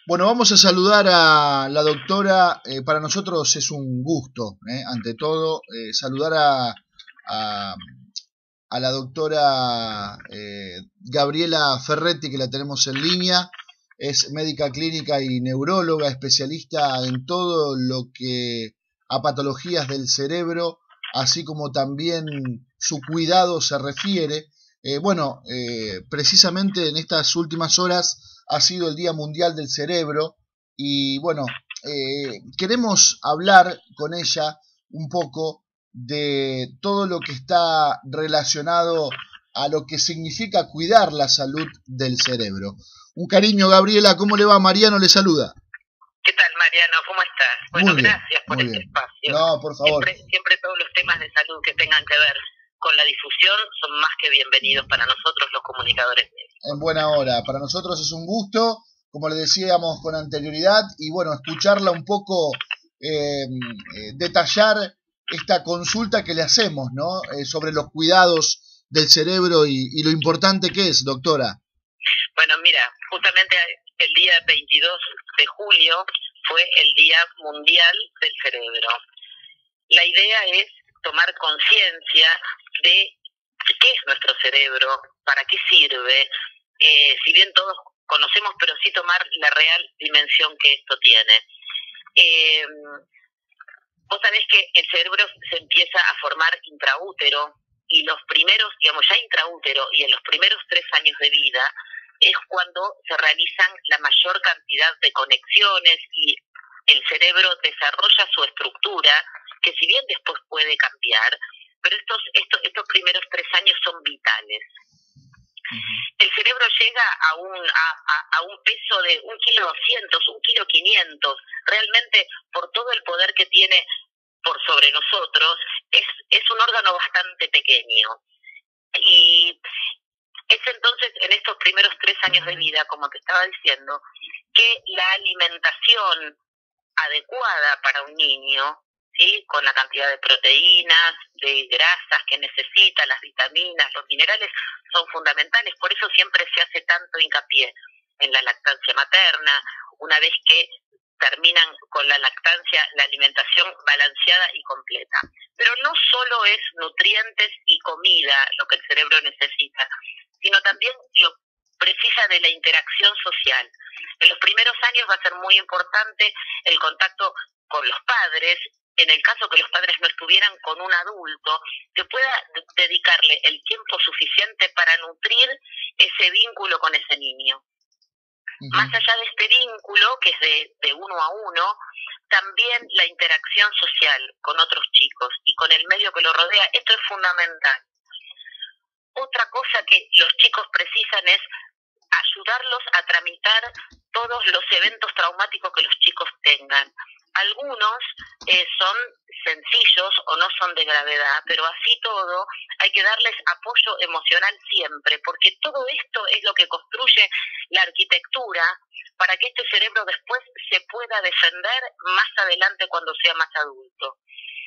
Bueno, vamos a saludar a la doctora. Para nosotros es un gusto, ante todo, saludar a, a la doctora Gabriela Ferretti, que la tenemos en línea. Es médica clínica y neuróloga, especialista en todo lo que a patologías del cerebro, así como también su cuidado se refiere. Precisamente en estas últimas horas ha sido el Día Mundial del Cerebro y queremos hablar con ella un poco de todo lo que está relacionado a lo que significa cuidar la salud del cerebro. Un cariño, Gabriela, ¿cómo le va? Mariano le saluda. ¿Qué tal, Mariano? ¿Cómo estás? Bueno, Muy bien, gracias por muy este bien. espacio. No, por favor. Siempre todos los temas de salud que tengan que ver con la difusión son más que bienvenidos para nosotros los comunicadores médicos. En buena hora. Para nosotros es un gusto, como le decíamos con anterioridad, y bueno, escucharla un poco, detallar esta consulta que le hacemos, ¿no? Sobre los cuidados del cerebro y lo importante que es, doctora. Bueno, mira, justamente el día 22 de julio fue el Día Mundial del Cerebro. La idea es tomar conciencia de qué es nuestro cerebro, para qué sirve, si bien todos conocemos, pero sí tomar la real dimensión que esto tiene. Vos sabés que el cerebro se empieza a formar intraútero y los primeros, digamos ya intraútero y en los primeros 3 años de vida es cuando se realizan la mayor cantidad de conexiones y el cerebro desarrolla su estructura, que si bien después puede cambiar, pero estos primeros 3 años son vitales. El cerebro llega a un peso de 1,2 kilos, 1,5 kilos. Realmente, por todo el poder que tiene por sobre nosotros, es un órgano bastante pequeño. Y es entonces, en estos primeros 3 años de vida, como te estaba diciendo, que la alimentación adecuada para un niño, ¿sí?, con la cantidad de proteínas, de grasas que necesita, las vitaminas, los minerales, son fundamentales. Por eso siempre se hace tanto hincapié en la lactancia materna, una vez que terminan con la lactancia, la alimentación balanceada y completa. Pero no solo es nutrientes y comida lo que el cerebro necesita, sino también lo precisa de la interacción social. En los primeros años va a ser muy importante el contacto con los padres, en el caso que los padres no estuvieran, con un adulto que pueda dedicarle el tiempo suficiente para nutrir ese vínculo con ese niño. Más allá de este vínculo, que es de uno a uno, también la interacción social con otros chicos y con el medio que lo rodea, esto es fundamental. Otra cosa que los chicos precisan es ayudarlos a tramitar todos los eventos traumáticos que los chicos tengan. Algunos son sencillos o no son de gravedad, pero así todo hay que darles apoyo emocional siempre, porque todo esto es lo que construye la arquitectura para que este cerebro después se pueda defender más adelante cuando sea más adulto.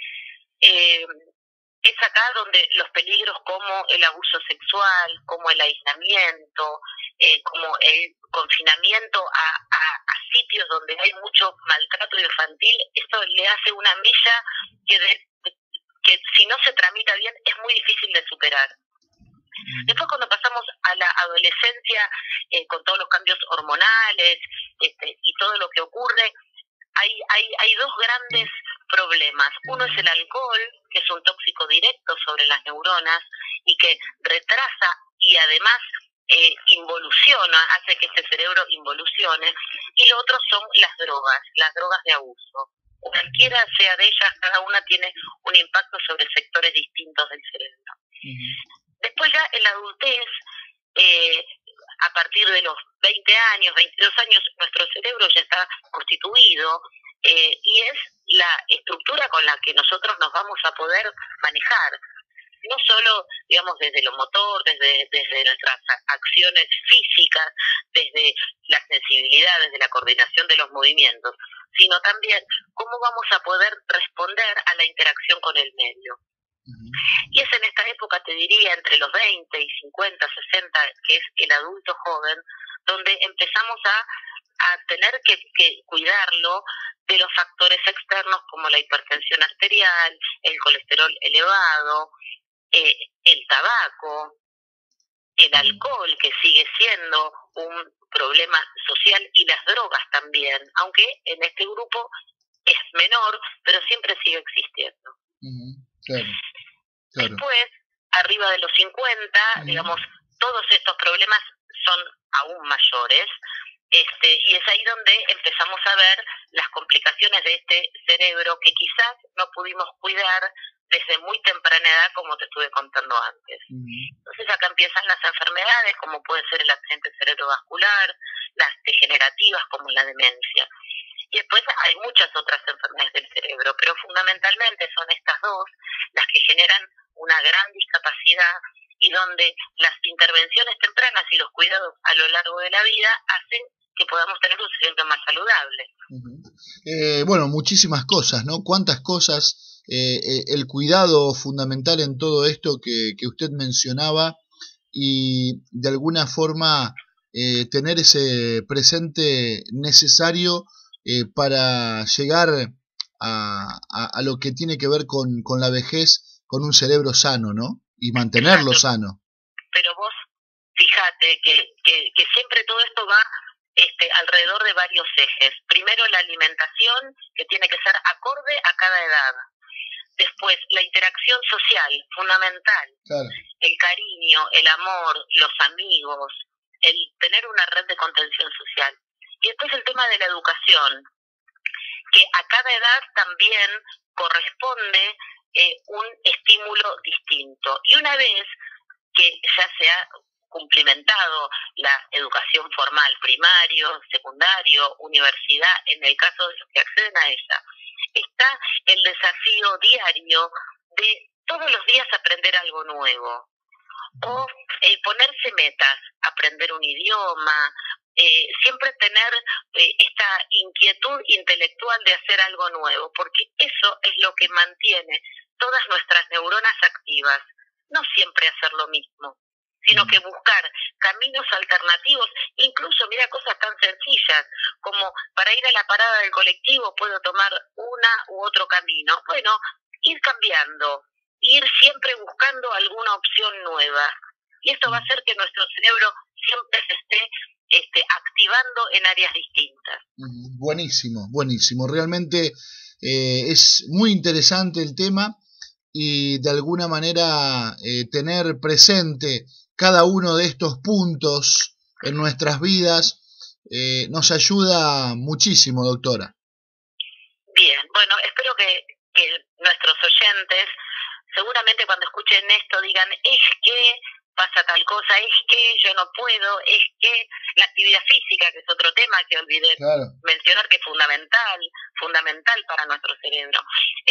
Es acá donde los peligros como el abuso sexual, como el aislamiento, como el confinamiento a sitios donde hay mucho maltrato infantil, esto le hace una mella que si no se tramita bien es muy difícil de superar. Después, cuando pasamos a la adolescencia, con todos los cambios hormonales y todo lo que ocurre, hay 2 grandes problemas. Uno es el alcohol, que es un tóxico directo sobre las neuronas y que retrasa y además involuciona, hace que este cerebro involucione. Y lo otro son las drogas de abuso. Cualquiera sea de ellas, cada una tiene un impacto sobre sectores distintos del cerebro. Después ya en la adultez, a partir de los 20 años, 22 años, nuestro cerebro ya está constituido y es la estructura con la que nosotros nos vamos a poder manejar. No solo, digamos, desde lo motor, desde nuestras acciones físicas, desde la sensibilidad, desde la coordinación de los movimientos, sino también cómo vamos a poder responder a la interacción con el medio. Y es en esta época, te diría, entre los 20 y 50, 60, que es el adulto joven, donde empezamos a a tener que cuidarlo de los factores externos como la hipertensión arterial, el colesterol elevado, el tabaco, el alcohol, que sigue siendo un problema social, y las drogas también, aunque en este grupo es menor, pero siempre sigue existiendo. Claro. Después, arriba de los 50, digamos, todos estos problemas son aún mayores, y es ahí donde empezamos a ver las complicaciones de este cerebro que quizás no pudimos cuidar desde muy temprana edad, como te estuve contando antes. Entonces acá empiezan las enfermedades, como puede ser el accidente cerebrovascular, las degenerativas como la demencia. Y después hay muchas otras enfermedades del cerebro, pero fundamentalmente son estas dos las que generan una gran discapacidad, y donde las intervenciones tempranas y los cuidados a lo largo de la vida hacen que podamos tener un cerebro más saludable. Bueno, muchísimas cosas, ¿no? ¿Cuántas cosas? El cuidado fundamental en todo esto que usted mencionaba, y de alguna forma tener ese presente necesario para llegar a lo que tiene que ver con la vejez, con un cerebro sano, ¿no? Y mantenerlo sano. Pero vos fíjate que siempre todo esto va alrededor de varios ejes. Primero, la alimentación, que tiene que ser acorde a cada edad. Después, la interacción social, fundamental. Claro. El cariño, el amor, los amigos, el tener una red de contención social. Y después el tema de la educación, que a cada edad también corresponde un estímulo distinto. Y una vez que ya se ha cumplimentado la educación formal, primario, secundario, universidad, en el caso de los que acceden a ella, está el desafío diario de todos los días aprender algo nuevo, o ponerse metas, aprender un idioma, siempre tener esta inquietud intelectual de hacer algo nuevo, porque eso es lo que mantiene todas nuestras neuronas activas. No siempre hacer lo mismo, sino que buscar caminos alternativos, incluso, mira, cosas tan sencillas como para ir a la parada del colectivo puedo tomar una u otro camino. Bueno, ir cambiando, ir siempre buscando alguna opción nueva. Y esto va a hacer que nuestro cerebro siempre se esté activando en áreas distintas. Buenísimo, buenísimo. Realmente es muy interesante el tema, y de alguna manera tener presente cada uno de estos puntos en nuestras vidas nos ayuda muchísimo, doctora. Bien, bueno, espero que nuestros oyentes seguramente cuando escuchen esto digan, es que pasa tal cosa, es que yo no puedo, es que la actividad física, que es otro tema que olvidé mencionar, que es fundamental para nuestro cerebro,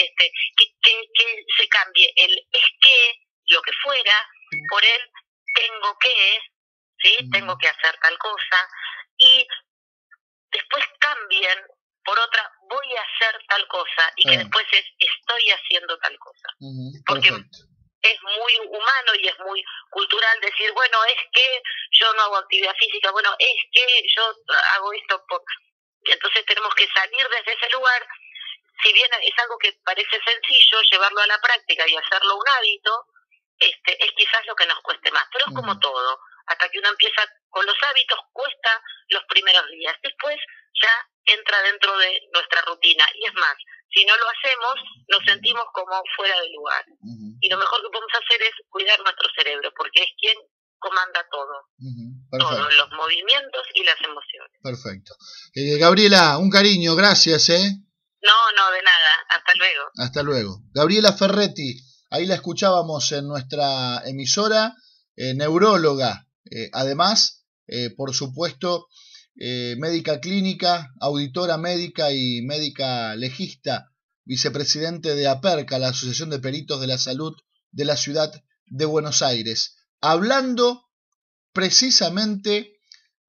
que se cambie el es que, lo que fuera, por el tengo que, ¿sí? Tengo que hacer tal cosa, y después cambien por otra, voy a hacer tal cosa, y que después es estoy haciendo tal cosa. Porque es muy humano y es muy cultural decir, bueno, es que yo no hago actividad física, bueno, es que yo hago esto. Entonces tenemos que salir desde ese lugar. Si bien es algo que parece sencillo, llevarlo a la práctica y hacerlo un hábito, es quizás lo que nos cueste más. Pero es como todo, hasta que uno empieza con los hábitos, cuesta los primeros días. Después ya entra dentro de nuestra rutina. Y es más, si no lo hacemos, nos sentimos como fuera de lugar. Y lo mejor que podemos hacer es cuidar nuestro cerebro, porque es quien comanda todo. Todos los movimientos y las emociones. Perfecto. Gabriela, un cariño, gracias, No, de nada. Hasta luego. Hasta luego. Gabriela Ferretti, ahí la escuchábamos en nuestra emisora, neuróloga, además, por supuesto, médica clínica, auditora médica y médica legista, vicepresidente de APERCA, la Asociación de Peritos de la Salud de la Ciudad de Buenos Aires, hablando precisamente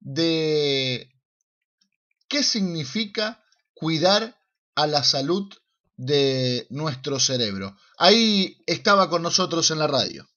de qué significa cuidar a la salud de nuestro cerebro. Ahí estaba con nosotros en la radio.